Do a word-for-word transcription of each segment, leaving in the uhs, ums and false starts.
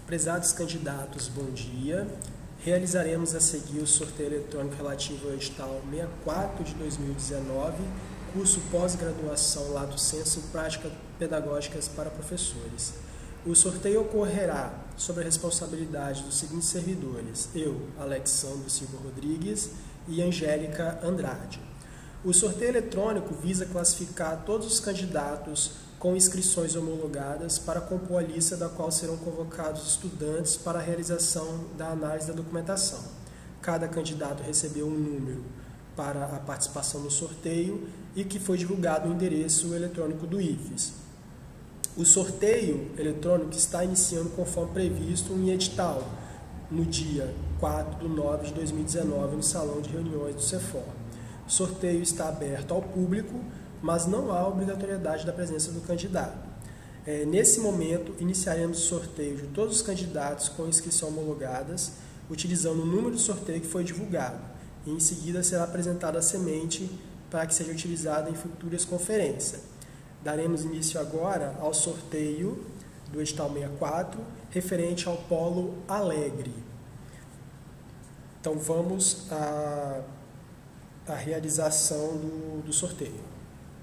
Prezados candidatos, bom dia. Realizaremos a seguir o sorteio eletrônico relativo ao edital sessenta e quatro de dois mil e dezenove, curso pós-graduação Lato Sensu Práticas Pedagógicas para Professores. O sorteio ocorrerá sob a responsabilidade dos seguintes servidores: eu, Alexandre Silva Rodrigues e Angélica Andrade. O sorteio eletrônico visa classificar todos os candidatos com inscrições homologadas para compor a lista da qual serão convocados estudantes para a realização da análise da documentação. Cada candidato recebeu um número para a participação no sorteio e que foi divulgado no endereço eletrônico do I F E S. O sorteio eletrônico está iniciando conforme previsto em edital, no dia quatro de nove de dois mil e dezenove, no Salão de Reuniões do CEFOR. O sorteio está aberto ao público, mas não há obrigatoriedade da presença do candidato. É, nesse momento, iniciaremos o sorteio de todos os candidatos com inscrição homologadas, utilizando o número de sorteio que foi divulgado. E em seguida será apresentada a semente para que seja utilizada em futuras conferências. Daremos início agora ao sorteio do edital sessenta e quatro, referente ao Polo Alegre. Então vamos à, à realização do, do sorteio.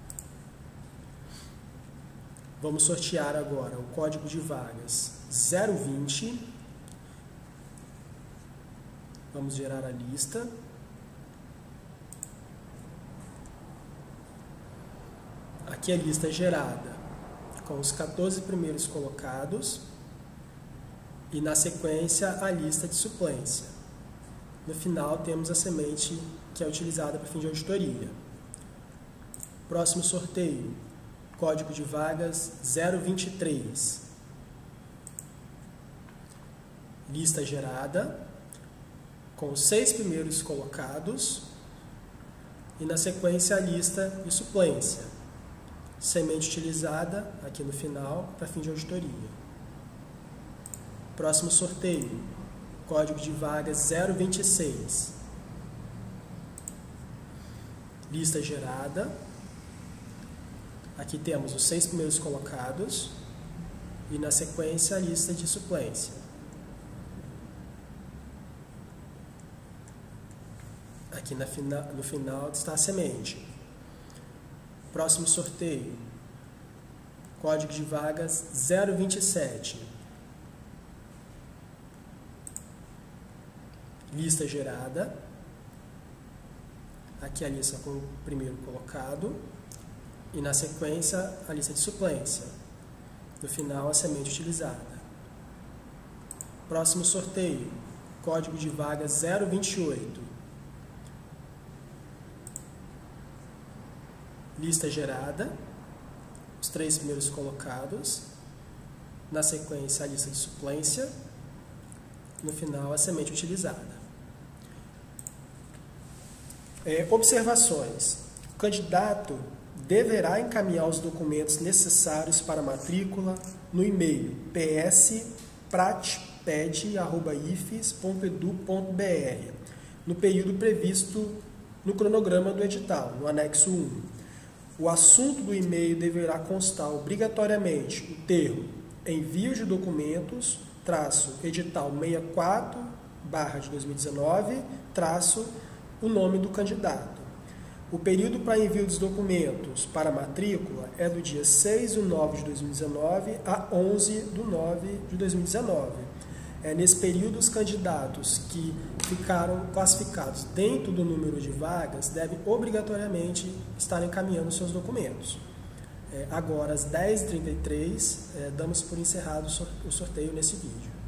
Vamos sortear agora o código de vagas zero vinte. Vamos gerar a lista. Aqui a lista é gerada com os quatorze primeiros colocados e, na sequência, a lista de suplência. No final, temos a semente que é utilizada para fim de auditoria. Próximo sorteio. Código de vagas zero vinte e três. Lista gerada com os seis primeiros colocados e, na sequência, a lista de suplência. Semente utilizada aqui no final para fim de auditoria. Próximo sorteio. Código de vagas zero vinte e seis. Lista gerada. Aqui temos os seis primeiros colocados e, na sequência, a lista de suplência. Aqui na fina, no final está a semente. Próximo sorteio. Código de vagas zero vinte e sete. Lista gerada. Aqui a lista com o primeiro colocado. E, na sequência, a lista de suplência. No final, a semente utilizada. Próximo sorteio. Código de vaga zero vinte e oito. Lista gerada. Os três primeiros colocados. Na sequência, a lista de suplência. No final, a semente utilizada. É, observações. O candidato deverá encaminhar os documentos necessários para a matrícula no e-mail p s pratped arroba i f e s ponto edu ponto b r no período previsto no cronograma do edital, no anexo um. O assunto do e-mail deverá constar obrigatoriamente o termo envio de documentos, traço edital sessenta e quatro barra de dois mil e dezenove, traço o nome do candidato. O período para envio dos documentos para a matrícula é do dia seis de nove de dois mil e dezenove a onze de nove de dois mil e dezenove. É, nesse período, os candidatos que ficaram classificados dentro do número de vagas devem obrigatoriamente estar encaminhando seus documentos. É, agora, às dez e trinta e três, é, damos por encerrado o sorteio nesse vídeo.